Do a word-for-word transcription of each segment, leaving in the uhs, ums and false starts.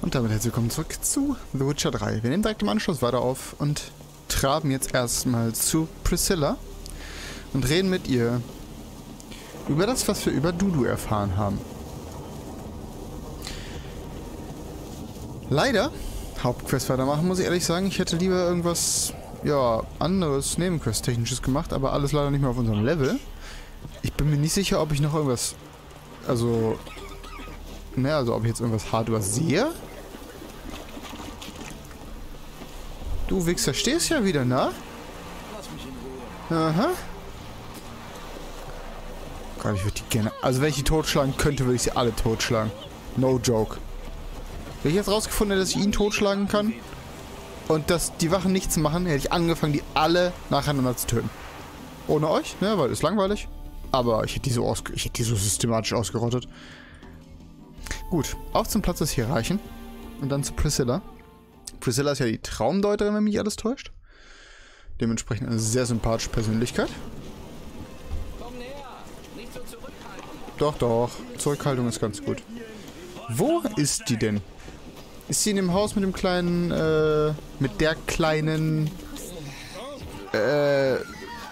Und damit herzlich willkommen zurück zu The Witcher drei. Wir nehmen direkt im Anschluss weiter auf und traben jetzt erstmal zu Priscilla und reden mit ihr über das, was wir über Dudu erfahren haben. Leider, Hauptquest weitermachen, muss ich ehrlich sagen. Ich hätte lieber irgendwas, ja, anderes, Nebenquest-technisches gemacht, aber alles leider nicht mehr auf unserem Level. Ich bin mir nicht sicher, ob ich noch irgendwas, also, ne, also ob ich jetzt irgendwas hart übersehe. Du Wichser, stehst ja wieder, na? Aha. Gott, ich würde die gerne... Also wenn ich die totschlagen könnte, würde ich sie alle totschlagen. No joke. Wenn ich jetzt rausgefunden hätte, dass ich ihn totschlagen kann und dass die Wachen nichts machen, hätte ich angefangen, die alle nacheinander zu töten. Ohne euch, ne, weil es ist langweilig. Aber ich hätte die so, ausge ich hätte die so systematisch ausgerottet. Gut, auf zum Platz des Hierarchen. Und dann zu Priscilla. Priscilla ist ja die Traumdeuterin, wenn mich alles täuscht. Dementsprechend eine sehr sympathische Persönlichkeit. Komm näher. Nicht so zurückhaltend. Doch, doch. Zurückhaltung ist ganz gut. Wo ist die denn? Ist sie in dem Haus mit dem kleinen, äh, mit der kleinen, äh...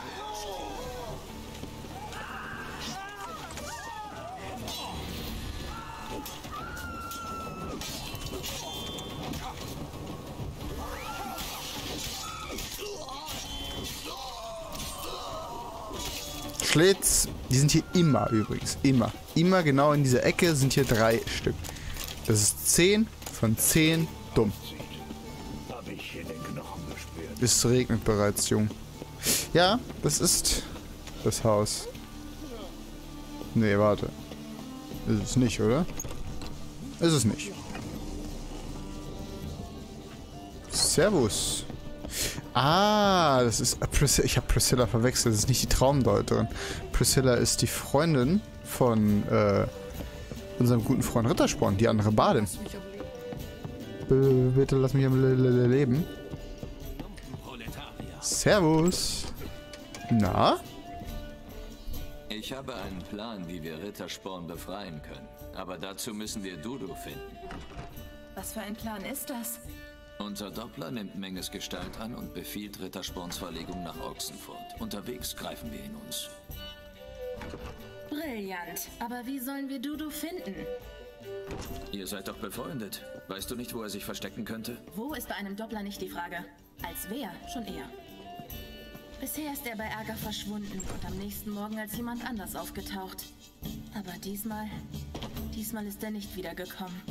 Schlitz, die sind hier immer übrigens, immer. Immer genau in dieser Ecke sind hier drei Stück. Das ist zehn von zehn dumm. Es regnet bereits, Jung. Ja, das ist das Haus. Nee, warte. Ist es nicht, oder? Ist es nicht. Servus. Ah, das ist... Priscilla, ich habe Priscilla verwechselt. Das ist nicht die Traumdeuterin. Priscilla ist die Freundin von äh, unserem guten Freund Rittersporn, die andere Badin. B bitte lass mich am Leben. Servus. Na? Ich habe einen Plan, wie wir Rittersporn befreien können. Aber dazu müssen wir Dudu finden. Was für ein Plan ist das? Unser Doppler nimmt Menges Gestalt an und befiehlt Rittersporns Verlegung nach Ochsenfurt. Unterwegs greifen wir ihn uns. Brillant. Aber wie sollen wir Dudu finden? Ihr seid doch befreundet. Weißt du nicht, wo er sich verstecken könnte? Wo ist bei einem Doppler nicht die Frage? Als wer? Schon eher. Bisher ist er bei Ärger verschwunden und am nächsten Morgen als jemand anders aufgetaucht. Aber diesmal... Diesmal ist er nicht wiedergekommen.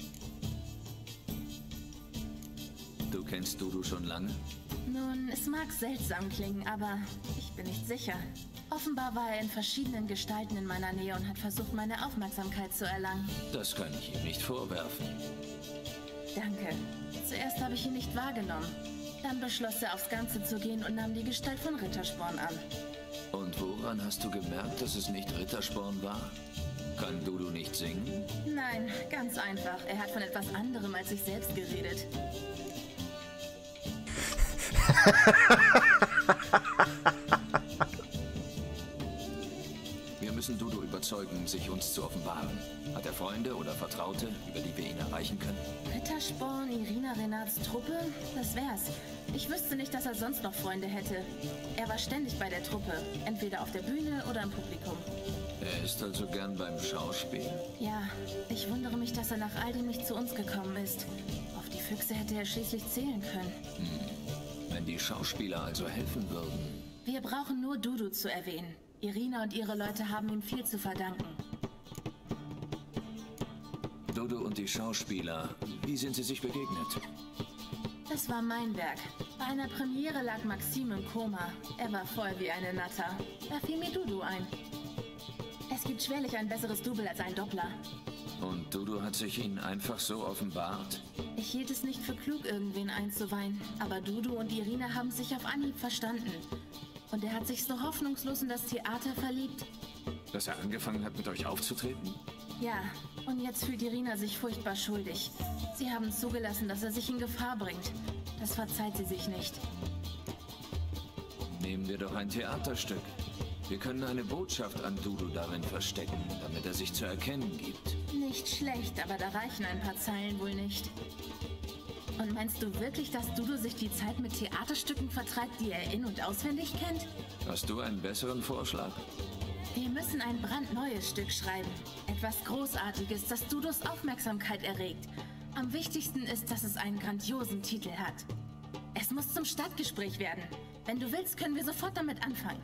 Du kennst Dudu schon lange? Nun, es mag seltsam klingen, aber ich bin nicht sicher. Offenbar war er in verschiedenen Gestalten in meiner Nähe und hat versucht, meine Aufmerksamkeit zu erlangen. Das kann ich ihm nicht vorwerfen. Danke. Zuerst habe ich ihn nicht wahrgenommen. Dann beschloss er, aufs Ganze zu gehen und nahm die Gestalt von Rittersporn an. Und woran hast du gemerkt, dass es nicht Rittersporn war? Kann Dudu nicht singen? Nein, ganz einfach. Er hat von etwas anderem als sich selbst geredet. Wir müssen Dudu überzeugen, sich uns zu offenbaren. Hat er Freunde oder Vertraute, über die wir ihn erreichen können? Rittersporn, Irina Renats Truppe? Das wär's. Ich wüsste nicht, dass er sonst noch Freunde hätte. Er war ständig bei der Truppe, entweder auf der Bühne oder im Publikum. Er ist also gern beim Schauspiel. Ja, ich wundere mich, dass er nach all dem nicht zu uns gekommen ist. Auf die Füchse hätte er schließlich zählen können. Hm. Wenn die Schauspieler also helfen würden. Wir brauchen nur Dudu zu erwähnen. Irina und ihre Leute haben ihm viel zu verdanken. Dudu und die Schauspieler, wie sind sie sich begegnet? Das war mein Werk. Bei einer Premiere lag Maxim im Koma. Er war voll wie eine Natter. Da fiel mir Dudu ein. Es gibt schwerlich ein besseres Double als ein Doppler. Und Dudu hat sich ihnen einfach so offenbart? Ich hielt es nicht für klug, irgendwen einzuweihen. Aber Dudu und Irina haben sich auf Anhieb verstanden. Und er hat sich so hoffnungslos in das Theater verliebt. Dass er angefangen hat, mit euch aufzutreten? Ja, und jetzt fühlt Irina sich furchtbar schuldig. Sie haben zugelassen, dass er sich in Gefahr bringt. Das verzeiht sie sich nicht. Nehmen wir doch ein Theaterstück. Wir können eine Botschaft an Dudu darin verstecken, damit er sich zu erkennen gibt. Nicht schlecht, aber da reichen ein paar Zeilen wohl nicht. Und meinst du wirklich, dass Dudu sich die Zeit mit Theaterstücken vertreibt, die er in- und auswendig kennt? Hast du einen besseren Vorschlag? Wir müssen ein brandneues Stück schreiben. Etwas Großartiges, das Dudus Aufmerksamkeit erregt. Am wichtigsten ist, dass es einen grandiosen Titel hat. Es muss zum Stadtgespräch werden. Wenn du willst, können wir sofort damit anfangen.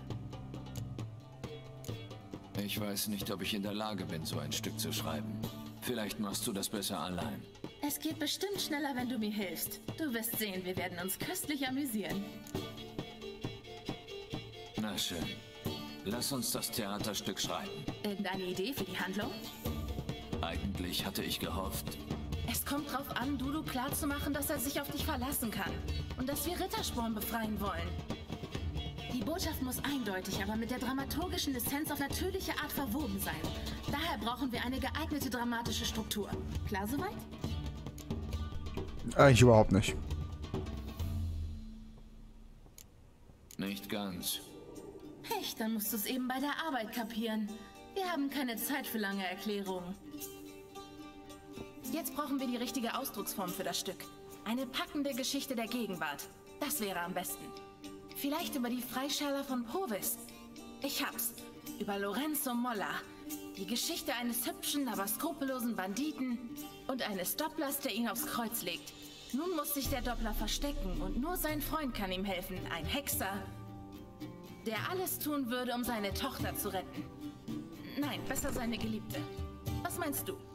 Ich weiß nicht, ob ich in der Lage bin, so ein Stück zu schreiben. Vielleicht machst du das besser allein. Es geht bestimmt schneller, wenn du mir hilfst. Du wirst sehen, wir werden uns köstlich amüsieren. Na schön. Lass uns das Theaterstück schreiben. Irgendeine Idee für die Handlung? Eigentlich hatte ich gehofft. Es kommt drauf an, Dudu klarzumachen, dass er sich auf dich verlassen kann. Und dass wir Rittersporn befreien wollen. Die Botschaft muss eindeutig, aber mit der dramaturgischen Essenz auf natürliche Art verwoben sein. Daher brauchen wir eine geeignete dramatische Struktur. Klar soweit? Eigentlich überhaupt nicht. Nicht ganz. Echt, dann musst du es eben bei der Arbeit kapieren. Wir haben keine Zeit für lange Erklärungen. Jetzt brauchen wir die richtige Ausdrucksform für das Stück. Eine packende Geschichte der Gegenwart. Das wäre am besten. Vielleicht über die Freischärler von Povis. Ich hab's. Über Lorenzo Molla. Die Geschichte eines hübschen, aber skrupellosen Banditen und eines Dopplers, der ihn aufs Kreuz legt. Nun muss sich der Doppler verstecken und nur sein Freund kann ihm helfen, ein Hexer, der alles tun würde, um seine Tochter zu retten. Nein, besser seine Geliebte. Was meinst du?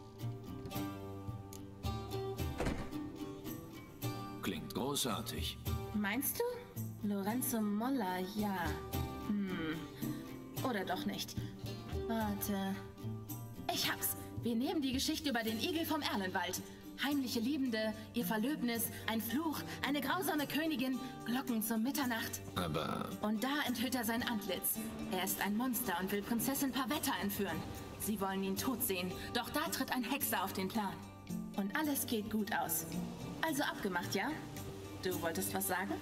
Klingt großartig. Meinst du? Lorenzo Molla, ja. Hm. Oder doch nicht. Warte. Ich hab's. Wir nehmen die Geschichte über den Igel vom Erlenwald. Heimliche Liebende, ihr Verlöbnis, ein Fluch, eine grausame Königin, Glocken zur Mitternacht. Aber... Und da enthüllt er sein Antlitz. Er ist ein Monster und will Prinzessin Pavetta entführen. Sie wollen ihn tot sehen, doch da tritt ein Hexer auf den Plan. Und alles geht gut aus. Also abgemacht, ja? Du wolltest was sagen?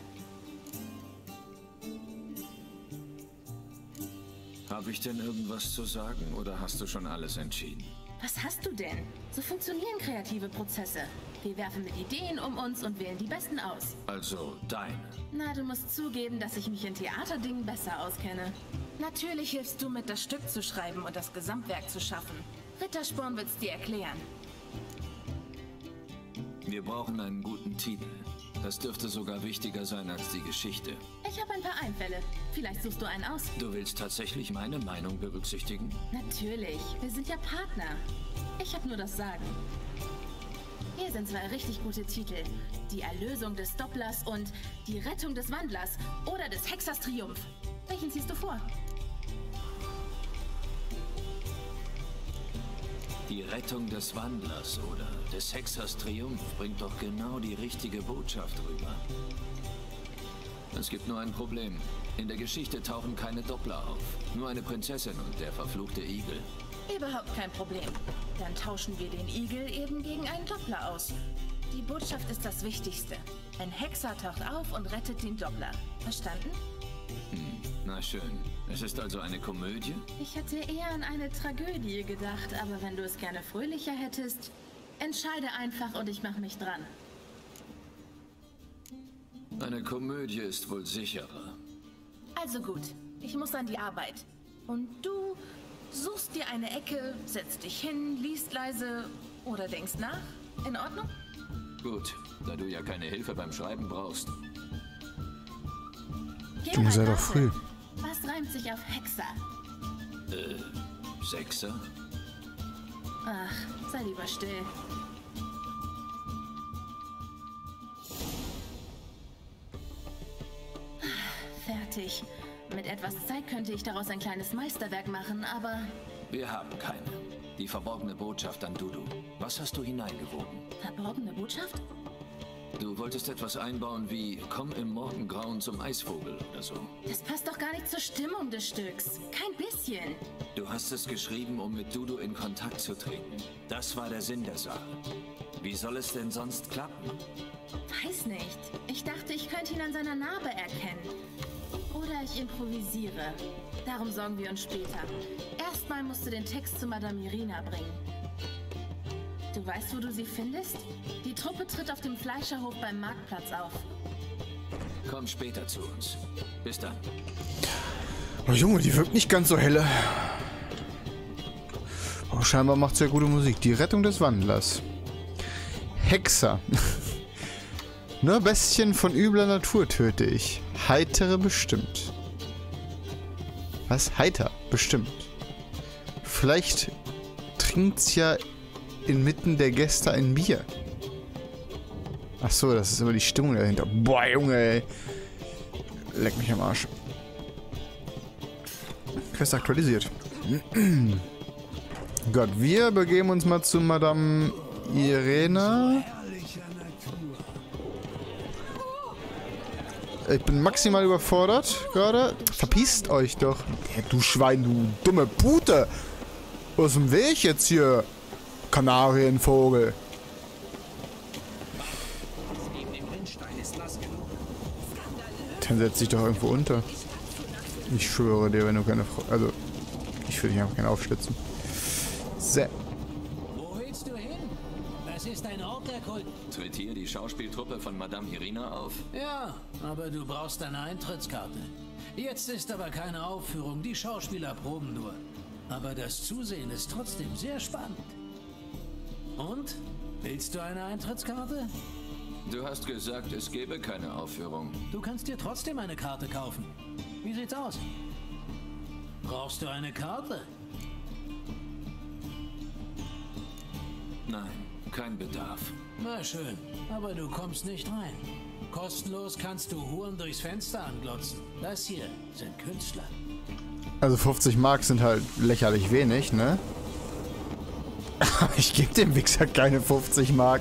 Habe ich denn irgendwas zu sagen oder hast du schon alles entschieden? Was hast du denn? So funktionieren kreative Prozesse. Wir werfen mit Ideen um uns und wählen die besten aus. Also deine. Na, du musst zugeben, dass ich mich in Theaterdingen besser auskenne. Natürlich hilfst du mit, das Stück zu schreiben und das Gesamtwerk zu schaffen. Rittersporn wird's dir erklären. Wir brauchen einen guten Titel. Das dürfte sogar wichtiger sein als die Geschichte. Ich habe ein paar Einfälle. Vielleicht suchst du einen aus. Du willst tatsächlich meine Meinung berücksichtigen? Natürlich. Wir sind ja Partner. Ich habe nur das Sagen. Hier sind zwei richtig gute Titel. Die Erlösung des Dopplers und Die Rettung des Wandlers oder des Hexers Triumph. Welchen ziehst du vor? Die Rettung des Wandlers oder des Hexers Triumph bringt doch genau die richtige Botschaft rüber. Es gibt nur ein Problem. In der Geschichte tauchen keine Doppler auf. Nur eine Prinzessin und der verfluchte Igel. Überhaupt kein Problem. Dann tauschen wir den Igel eben gegen einen Doppler aus. Die Botschaft ist das Wichtigste. Ein Hexer taucht auf und rettet den Doppler. Verstanden? Hm, na schön. Es ist also eine Komödie? Ich hätte eher an eine Tragödie gedacht, aber wenn du es gerne fröhlicher hättest, entscheide einfach und ich mache mich dran. Eine Komödie ist wohl sicherer. Also gut, ich muss an die Arbeit. Und du suchst dir eine Ecke, setzt dich hin, liest leise oder denkst nach. In Ordnung? Gut, da du ja keine Hilfe beim Schreiben brauchst. Junge, sei doch früh. Was reimt sich auf Hexer? Äh, Sechser? Ach, sei lieber still. Fertig. Mit etwas Zeit könnte ich daraus ein kleines Meisterwerk machen, aber... Wir haben keine. Die verborgene Botschaft an Dudu. Was hast du hineingewoben? Verborgene Botschaft? Du wolltest etwas einbauen wie Komm im Morgengrauen zum Eisvogel oder so. Das passt doch gar nicht zur Stimmung des Stücks. Kein bisschen. Du hast es geschrieben, um mit Dudu in Kontakt zu treten. Das war der Sinn der Sache. Wie soll es denn sonst klappen? Weiß nicht. Ich dachte, ich könnte ihn an seiner Narbe erkennen. Oder ich improvisiere. Darum sorgen wir uns später. Erstmal musst du den Text zu Madame Irina bringen. Du weißt, wo du sie findest? Die Truppe tritt auf dem Fleischerhof beim Marktplatz auf. Komm später zu uns. Bis dann. Oh Junge, die wirkt nicht ganz so helle. Oh, scheinbar macht sie ja gute Musik. Die Rettung des Wandlers. Hexer. Nur Bestien von übler Natur töte ich. Heitere bestimmt. Was? Heiter? Bestimmt. Vielleicht trinkt's ja inmitten der Gäste ein Bier. Ach so, das ist immer die Stimmung dahinter. Boah, Junge, ey. Leck mich am Arsch. Quest aktualisiert. Gott, wir begeben uns mal zu Madame Irena. Ich bin maximal überfordert gerade. Verpisst euch doch. Ja, du Schwein, du dumme Pute. Aus dem Weg jetzt hier. Kanarienvogel. Dann setz dich doch irgendwo unter. Ich schwöre dir, wenn du keine Frau... Also, ich würde dich einfach gerne aufschlitzen. So. Wo willst du hin? Das ist ein Ort der Kult. Tritt hier die Schauspieltruppe von Madame Irina auf? Ja, aber du brauchst eine Eintrittskarte. Jetzt ist aber keine Aufführung, die Schauspieler proben nur. Aber das Zusehen ist trotzdem sehr spannend. Und? Willst du eine Eintrittskarte? Du hast gesagt, es gäbe keine Aufführung. Du kannst dir trotzdem eine Karte kaufen. Wie sieht's aus? Brauchst du eine Karte? Nein, kein Bedarf. Na schön, aber du kommst nicht rein. Kostenlos kannst du Huren durchs Fenster anglotzen. Das hier sind Künstler. Also fünfzig Mark sind halt lächerlich wenig, ne? Ich gebe dem Wichser keine fünfzig Mark.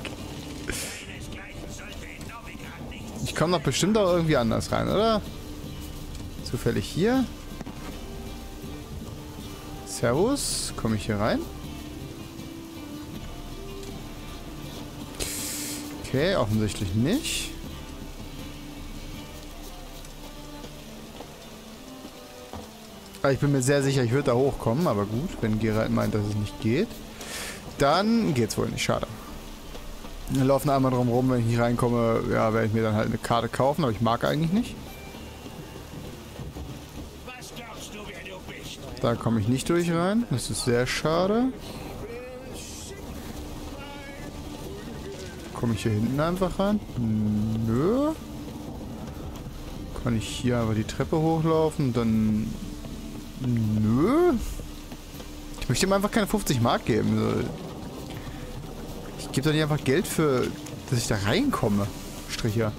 Ich komme doch bestimmt auch irgendwie anders rein, oder? Zufällig hier. Servus. Komme ich hier rein? Okay, offensichtlich nicht. Aber ich bin mir sehr sicher, ich würde da hochkommen. Aber gut, wenn Geralt meint, dass es nicht geht, dann geht's wohl nicht. Schade. Wir laufen einmal drum rum, wenn ich nicht reinkomme, ja, werde ich mir dann halt eine Karte kaufen, aber ich mag eigentlich nicht. Was glaubst du, wer du bist? Da komme ich nicht durch rein. Das ist sehr schade. Komme ich hier hinten einfach rein? Nö. Kann ich hier einfach die Treppe hochlaufen? Dann... Nö. Ich möchte ihm einfach keine fünfzig Mark geben. Ich gebe doch nicht einfach Geld für, dass ich da reinkomme. Stricher.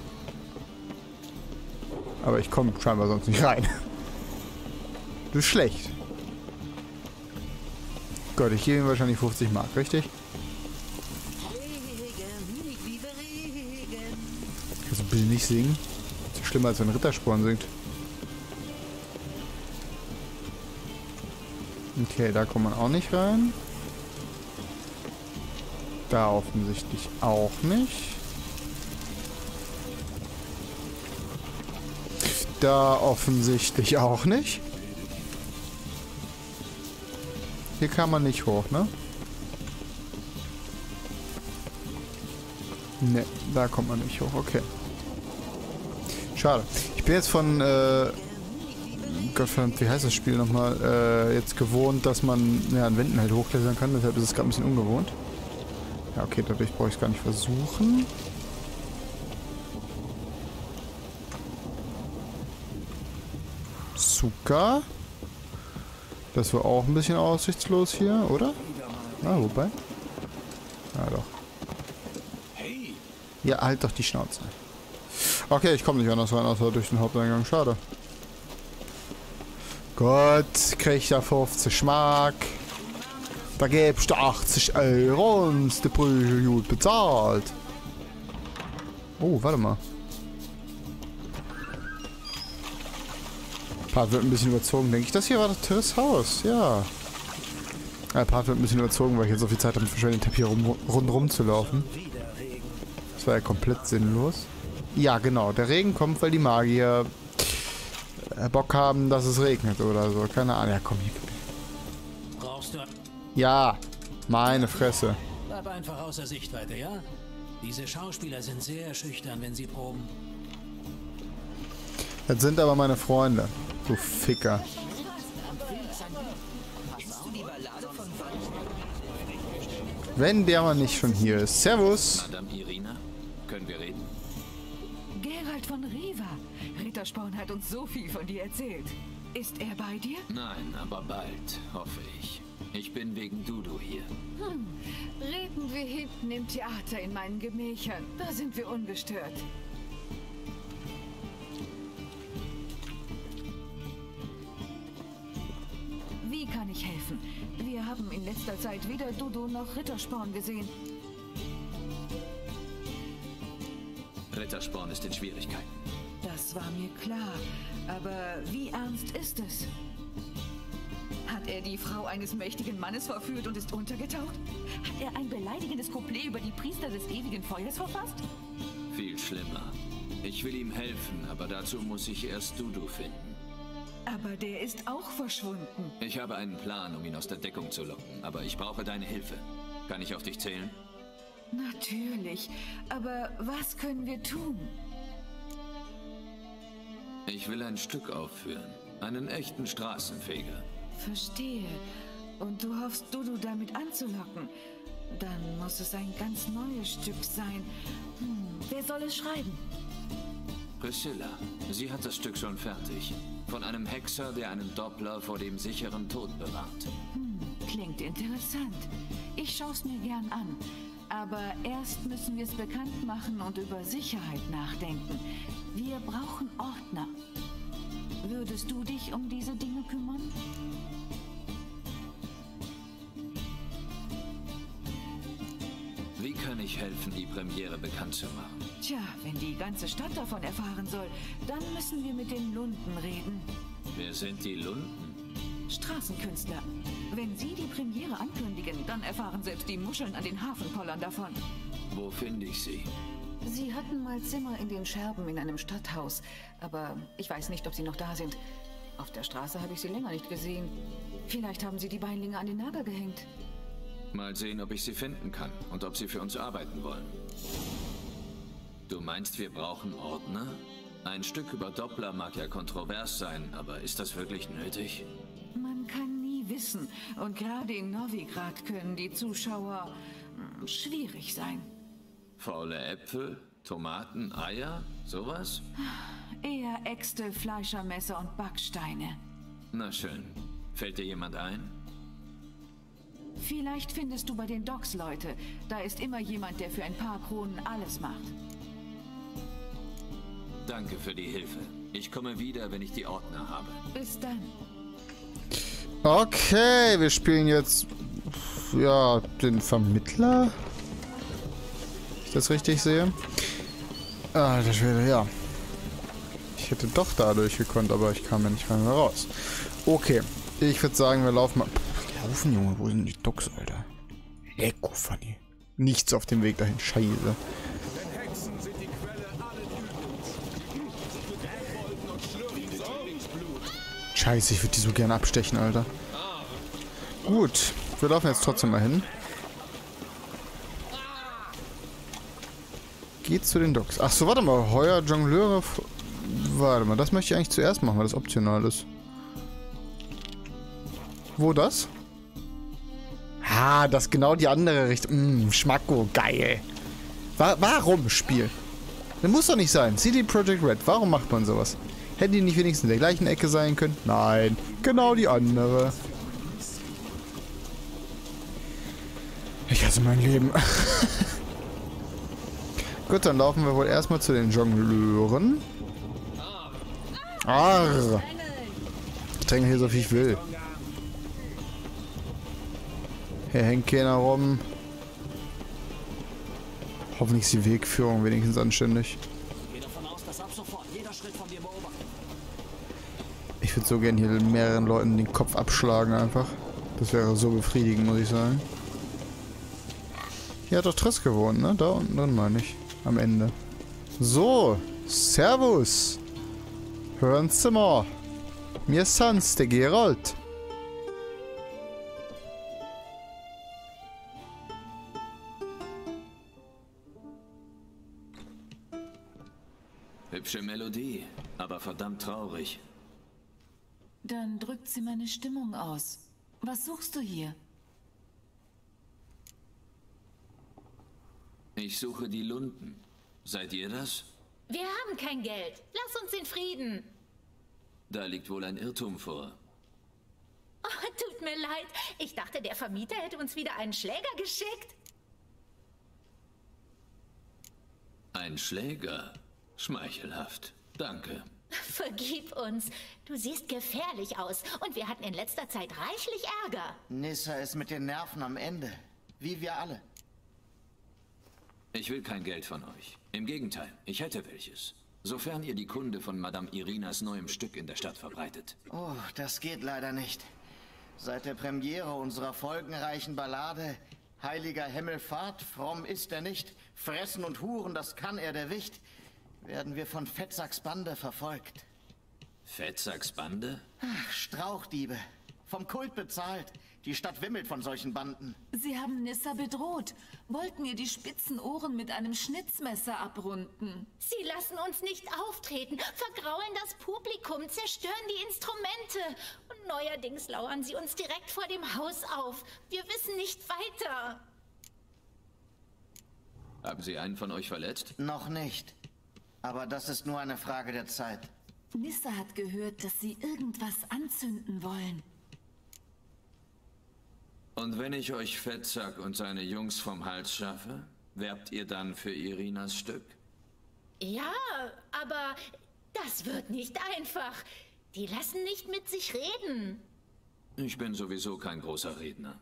Aber ich komme scheinbar sonst nicht rein. Das ist schlecht. Gott, ich gebe ihm wahrscheinlich fünfzig Mark, richtig? Kannst du Bill nicht singen? Das ist schlimmer, als wenn Rittersporn singt. Okay, da kommt man auch nicht rein. Da offensichtlich auch nicht. Da offensichtlich auch nicht. Hier kann man nicht hoch, ne? Ne, da kommt man nicht hoch. Okay. Schade. Ich bin jetzt von, äh... Gottverdammt, wie heißt das Spiel nochmal? Äh, jetzt gewohnt, dass man ja, an Wänden halt hochklettern kann. Deshalb ist es gerade ein bisschen ungewohnt. Ja, okay, dadurch brauche ich es gar nicht versuchen. Zucker. Das war auch ein bisschen aussichtslos hier, oder? Ah, wobei. Ja, doch. Ja, halt doch die Schnauze. Okay, ich komme nicht anders rein, außer durch den Haupteingang. Schade. Gott, krieg ich da fünfzig Mark. Da gibst du achtzig Euro und der Brüche gut bezahlt. Oh, warte mal. Part wird ein bisschen überzogen, denke ich. Das hier war das Triss Haus, ja. Ja, Part wird ein bisschen überzogen, weil ich jetzt so viel Zeit damit verschwende, den Teppich rum, rundherum zu laufen. Das war ja komplett sinnlos. Ja, genau. Der Regen kommt, weil die Magier Bock haben, dass es regnet oder so. Keine Ahnung. Ja, komm hier. Brauchst du... Ja, meine Fresse. Bleib einfach außer Sichtweite, ja? Diese Schauspieler sind sehr schüchtern, wenn sie proben. Das sind aber meine Freunde. Du Ficker. Wenn der mal nicht schon hier ist. Servus. Madame Irina, können wir reden? Geralt von Riva. Rittersporn hat uns so viel von dir erzählt. Ist er bei dir? Nein, aber bald, hoffe ich. Ich bin wegen Dudu hier. Hm. Reden wir hinten im Theater in meinen Gemächern. Da sind wir ungestört. Wie kann ich helfen? Wir haben in letzter Zeit weder Dudu noch Rittersporn gesehen. Rittersporn ist in Schwierigkeiten. Das war mir klar. Aber wie ernst ist es? Hat er die Frau eines mächtigen Mannes verführt und ist untergetaucht? Hat er ein beleidigendes Couplet über die Priester des ewigen Feuers verfasst? Viel schlimmer. Ich will ihm helfen, aber dazu muss ich erst Dudu finden. Aber der ist auch verschwunden. Ich habe einen Plan, um ihn aus der Deckung zu locken, aber ich brauche deine Hilfe. Kann ich auf dich zählen? Natürlich. Aber was können wir tun? Ich will ein Stück aufführen. Einen echten Straßenfeger. Verstehe. Und du hoffst, Dudu damit anzulocken. Dann muss es ein ganz neues Stück sein. Hm, wer soll es schreiben? Priscilla. Sie hat das Stück schon fertig. Von einem Hexer, der einen Doppler vor dem sicheren Tod bewahrt. Hm, klingt interessant. Ich schaue es mir gern an. Aber erst müssen wir es bekannt machen und über Sicherheit nachdenken. Wir brauchen Ordner. Würdest du dich um diese Dinge kümmern? Wie kann ich helfen, die Premiere bekannt zu machen? Tja, wenn die ganze Stadt davon erfahren soll, dann müssen wir mit den Lunden reden. Wer sind die Lunden? Straßenkünstler. Wenn sie die Premiere ankündigen, dann erfahren selbst die Muscheln an den Hafenpollern davon. Wo finde ich sie? Sie hatten mal Zimmer in den Scherben in einem Stadthaus, aber ich weiß nicht, ob sie noch da sind. Auf der Straße habe ich sie länger nicht gesehen. Vielleicht haben sie die Beinlinge an den Nagel gehängt. Mal sehen, ob ich sie finden kann und ob sie für uns arbeiten wollen. Du meinst, wir brauchen Ordner? Ein Stück über Doppler mag ja kontrovers sein, aber ist das wirklich nötig? Man kann nie wissen. Und gerade in Novigrad können die Zuschauer hm, schwierig sein. Faule Äpfel, Tomaten, Eier, sowas? Eher Äxte, Fleischermesser und Backsteine. Na schön. Fällt dir jemand ein? Vielleicht findest du bei den Docks Leute. Da ist immer jemand, der für ein paar Kronen alles macht. Danke für die Hilfe. Ich komme wieder, wenn ich die Ordner habe. Bis dann. Okay, wir spielen jetzt ja den Vermittler. Wenn ich das richtig sehe. Ah, das wäre ja. Ich hätte doch dadurch gekonnt, aber ich kam ja nicht mehr raus. Okay, ich würde sagen, wir laufen mal. Pff, laufen, Junge, wo sind die Docks, Alter? Lecko, funny. Nichts auf dem Weg dahin, scheiße. Scheiße, ich würde die so gerne abstechen, Alter. Gut, wir laufen jetzt trotzdem mal hin. Geht zu den Docks. Ach so, warte mal. Heuer Jongleure. Warte mal, das möchte ich eigentlich zuerst machen, weil das optional ist. Wo das? Ah, das ist genau die andere Richtung. Mmm, Schmacko, geil. Wa warum, Spiel? Das muss doch nicht sein. C D Projekt Red, warum macht man sowas? Hätten die nicht wenigstens in der gleichen Ecke sein können? Nein, genau die andere. Ich hasse mein Leben. Gut, dann laufen wir wohl erstmal zu den Jongleuren. Arr. Ich dränge hier so viel ich will. Hier hängt keiner rum. Hoffentlich ist die Wegführung wenigstens anständig. Ich würde so gerne hier mehreren Leuten den Kopf abschlagen einfach. Das wäre so befriedigend, muss ich sagen. Hier hat doch Triss gewohnt, ne? Da unten drin meine ich. Am Ende. So. Servus. Hören's Zimmer. Mir sind's, der Geralt. Hübsche Melodie, aber verdammt traurig. Dann drückt sie meine Stimmung aus. Was suchst du hier? Ich suche die Lunden. Seid ihr das? Wir haben kein Geld. Lass uns in Frieden. Da liegt wohl ein Irrtum vor. Oh, tut mir leid. Ich dachte, der Vermieter hätte uns wieder einen Schläger geschickt. Ein Schläger? Schmeichelhaft. Danke. Vergib uns. Du siehst gefährlich aus und wir hatten in letzter Zeit reichlich Ärger. Nissa ist mit den Nerven am Ende. Wie wir alle. Ich will kein Geld von euch. Im Gegenteil, ich hätte welches. Sofern ihr die Kunde von Madame Irinas neuem Stück in der Stadt verbreitet. Oh, das geht leider nicht. Seit der Premiere unserer folgenreichen Ballade Heiliger Himmelfahrt, fromm ist er nicht, fressen und huren, das kann er der Wicht, werden wir von Fettsacks Bande verfolgt. Fettsacks Bande? Ach, Strauchdiebe. Vom Kult bezahlt. Die Stadt wimmelt von solchen Banden. Sie haben Nissa bedroht, wollten ihr die spitzen Ohren mit einem Schnitzmesser abrunden. Sie lassen uns nicht auftreten, vergraulen das Publikum, zerstören die Instrumente. Und neuerdings lauern sie uns direkt vor dem Haus auf. Wir wissen nicht weiter. Haben sie einen von euch verletzt? Noch nicht. Aber das ist nur eine Frage der Zeit. Nissa hat gehört, dass sie irgendwas anzünden wollen. Und wenn ich euch Fettsack und seine Jungs vom Hals schaffe, werbt ihr dann für Irinas Stück? Ja, aber das wird nicht einfach. Die lassen nicht mit sich reden. Ich bin sowieso kein großer Redner.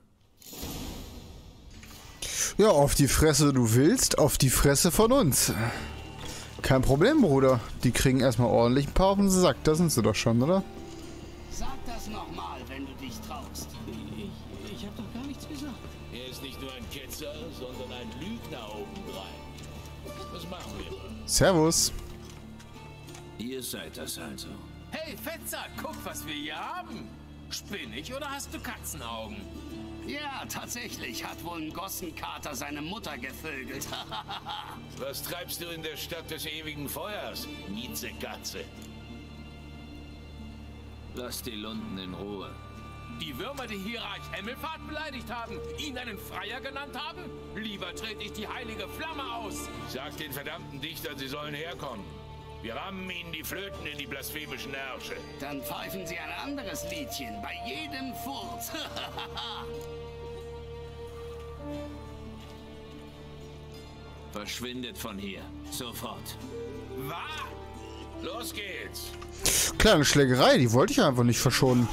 Ja, auf die Fresse du willst, auf die Fresse von uns. Kein Problem, Bruder. Die kriegen erstmal ordentlich ein paar auf den Sack. Da sind sie doch schon, oder? Sag das nochmal, wenn du dich traust. Ich, ich hab doch gar nichts gesagt. Er ist nicht nur ein Ketzer, sondern ein Lügner obendrein. Was machen wir? Servus. Ihr seid das also. Hey, Fetzer, guck, was wir hier haben. Spinnig oder hast du Katzenaugen? Ja, tatsächlich hat wohl ein Gossenkater seine Mutter gevögelt. Was treibst du in der Stadt des ewigen Feuers, Miezekatze? Lasst die Lunden in Ruhe. Die Würmer, die hier Reich Himmelfahrt beleidigt haben, ihn einen Freier genannt haben? Lieber trete ich die heilige Flamme aus. Sag den verdammten Dichtern, sie sollen herkommen. Wir rammen ihnen die Flöten in die blasphemischen Ärsche. Dann pfeifen sie ein anderes Liedchen bei jedem Furz. Verschwindet von hier. Sofort. Was? Los geht's. Kleine Schlägerei, die wollte ich einfach nicht verschonen.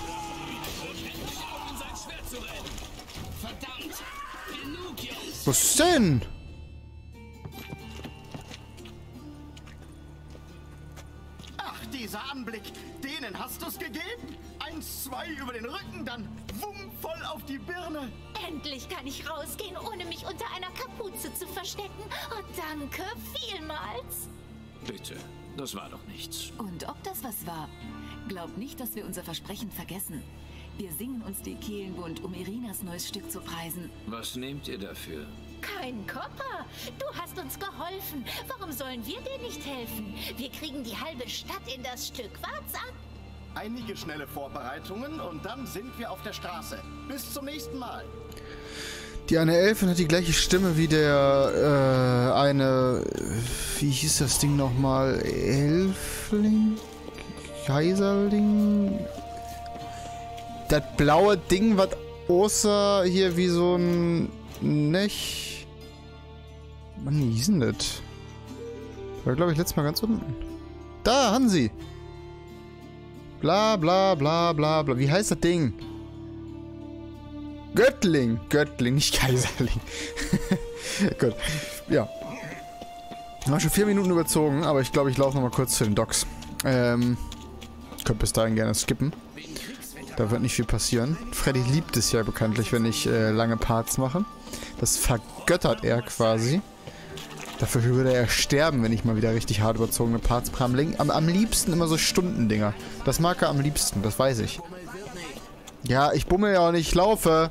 Verdammt. Genug, Jungs. Was denn? Ach, dieser Anblick. Denen hast du's gegeben? Eins, zwei über den Rücken, dann wumm voll auf die Birne. Endlich kann ich rausgehen, ohne mich unter einer Kapuze zu verstecken. Oh, danke, vielmals. Bitte, das war doch nichts. Und ob das was war? Glaub nicht, dass wir unser Versprechen vergessen. Wir singen uns die Kehlen wund, um Irinas neues Stück zu preisen. Was nehmt ihr dafür? Kein Kopper. Du hast uns geholfen. Warum sollen wir dir nicht helfen? Wir kriegen die halbe Stadt in das Stück. Wart's ab. Einige schnelle Vorbereitungen und dann sind wir auf der Straße. Bis zum nächsten Mal. Die eine Elfin hat die gleiche Stimme wie der, äh, eine, wie hieß das Ding nochmal? Elfling? Kaiserling? Das blaue Ding, was außer hier wie so ein Nech. Mann, wie hieß denn das? War, glaube ich, letztes Mal ganz unten. Da, Hansi! Bla bla bla bla bla. Wie heißt das Ding? Göttling. Göttling, nicht Kaiserling. Gut. Ja. Wir haben schon vier Minuten überzogen, aber ich glaube, ich laufe nochmal kurz zu den Docks. Ähm. Könnt bis dahin gerne skippen. Da wird nicht viel passieren. Freddy liebt es ja bekanntlich, wenn ich äh, lange Parts mache. Das vergöttert er quasi. Dafür würde er sterben, wenn ich mal wieder richtig hart überzogene Parts mache. Am, am liebsten immer so Stundendinger. Das mag er am liebsten, das weiß ich. Ja, ich bummel ja auch nicht, ich laufe.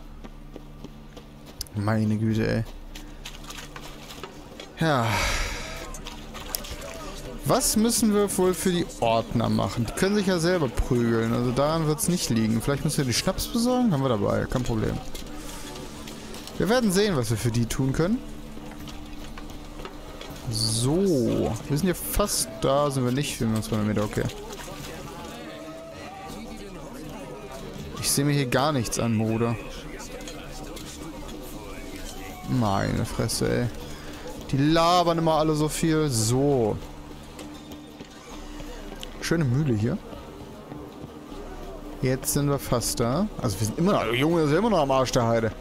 Meine Güte, ey. Ja. Was müssen wir wohl für die Ordner machen? Die können sich ja selber prügeln. Also daran wird es nicht liegen. Vielleicht müssen wir die Schnaps besorgen? Haben wir dabei. Kein Problem. Wir werden sehen, was wir für die tun können. So. Wir sind ja fast da. Sind wir nicht? Wir sind uns zweihundert Meter. Okay. Ich sehe mir hier gar nichts an, Bruder. Meine Fresse, ey. Die labern immer alle so viel. So. Schöne Mühle hier. Jetzt sind wir fast da. Also wir sind immer noch... Junge, wir sind immer noch am Arsch der Heide.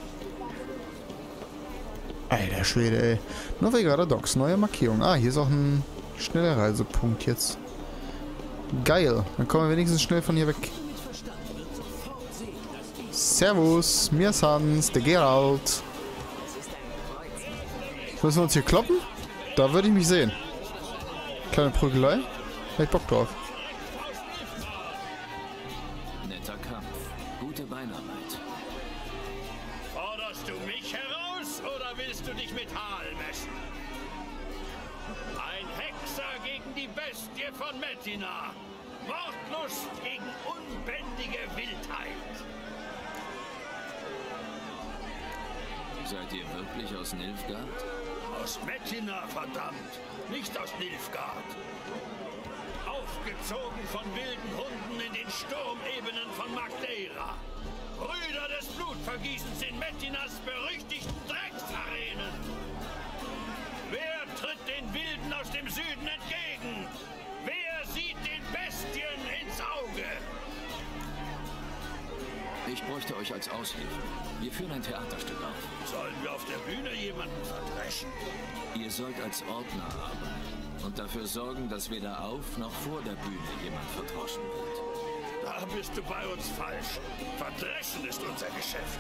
Alter Schwede, ey. Novigrad Docks, neue Markierung. Ah, hier ist auch ein Schnellreisepunkt jetzt. Geil. Dann kommen wir wenigstens schnell von hier weg. Servus, mir Sans, der Geralt. Müssen wir uns hier kloppen? Da würde ich mich sehen. Kleine Prügelei. Hätte ich Bock drauf. Netter Kampf. Gute Beinarbeit. Forderst du mich heraus oder willst du dich mit Hal messen? Ein Hexer gegen die Bestie von Metina. Mordlust gegen unbändige Wildheit. Seid ihr wirklich aus Nilfgaard? Aus Metina, verdammt. Nicht aus Nilfgaard. Aufgezogen von wilden Hunden in den Sturmebenen von Magdeira. Brüder des Blutvergießens in Metinas berüchtigten Drecksarenen. Wer tritt den Wilden aus dem Süden entgegen? Wer sieht den Bestien ins Auge? Ich bräuchte euch als Aushilfe. Wir führen ein Theaterstück auf. Sollen wir auf der Bühne jemanden verdreschen? Ihr sollt als Ordner arbeiten und dafür sorgen, dass weder auf noch vor der Bühne jemand verdroschen wird. Da bist du bei uns falsch. Verdreschen ist unser Geschäft.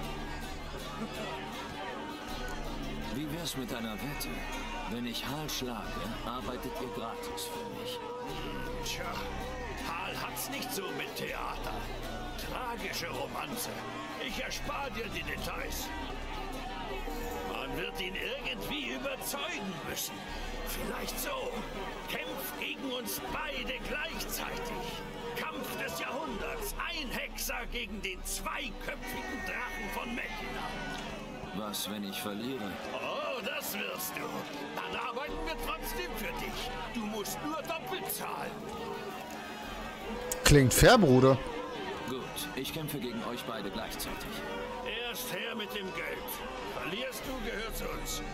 Wie wär's mit einer Wette? Wenn ich Hal schlage, arbeitet ihr gratis für mich. Tja, Hal hat's nicht so mit Theater. Tragische Romanze. Ich erspare dir die Details. Man wird ihn irgendwie überzeugen müssen. Vielleicht so. Kämpf gegen uns beide gleichzeitig. Kampf des Jahrhunderts. Ein Hexer gegen den zweiköpfigen Drachen von Metina. Was, wenn ich verliere? Oh, das wirst du. Dann arbeiten wir trotzdem für dich. Du musst nur doppelt zahlen. Klingt fair, Bruder. Gut, ich kämpfe gegen euch beide gleichzeitig. Erst her mit dem Geld. Verlierst du, gehört's uns.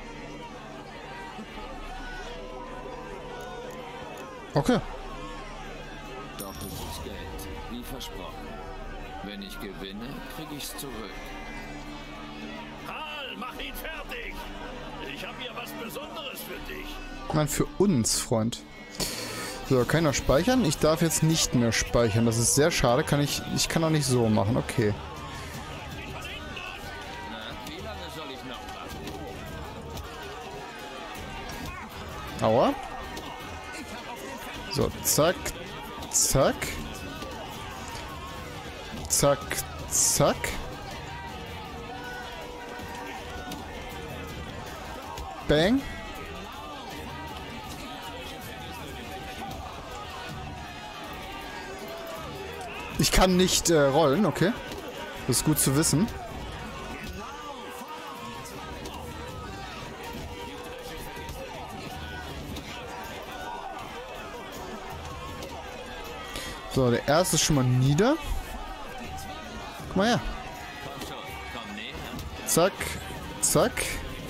Okay. Doppeltes Geld, wie versprochen. Wenn ich gewinne, krieg ich's zurück. Hal, mach ihn fertig! Ich habe hier was Besonderes für dich. Nein, für uns, Freund. So, kann ich noch speichern? Ich darf jetzt nicht mehr speichern. Das ist sehr schade. Kann ich. Ich kann auch nicht so machen. Okay. Na, wie lange soll ich noch warten? Aua. So, zack. Zack. Zack. Zack. Bang. Ich kann nicht äh, rollen, okay. Das ist gut zu wissen. So, der erste ist schon mal nieder. Guck mal her. Zack, zack.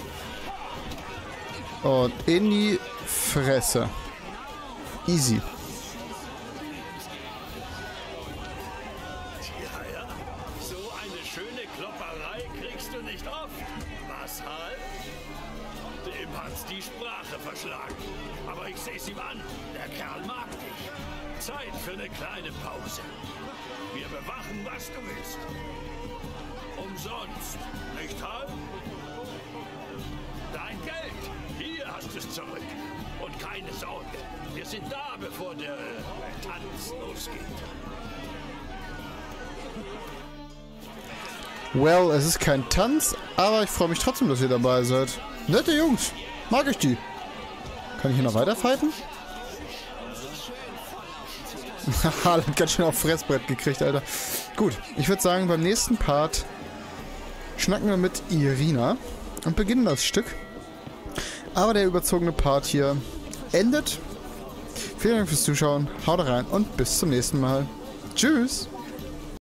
Und in die Fresse. Easy. Die Sprache verschlagen. Aber ich sehe es ihm an. Der Kerl mag dich. Zeit für eine kleine Pause. Wir bewachen, was du willst. Umsonst. Nicht Hal? Dein Geld. Hier hast du es zurück. Und keine Sorge. Wir sind da, bevor der äh, Tanz losgeht. Well, es ist kein Tanz, aber ich freue mich trotzdem, dass ihr dabei seid. Nette Jungs. Mag ich die. Kann ich hier noch weiter fighten? Haha, hat ganz schön auf Fressbrett gekriegt, Alter. Gut, ich würde sagen, beim nächsten Part schnacken wir mit Irina und beginnen das Stück. Aber der überzogene Part hier endet. Vielen Dank fürs Zuschauen, haut rein und bis zum nächsten Mal. Tschüss!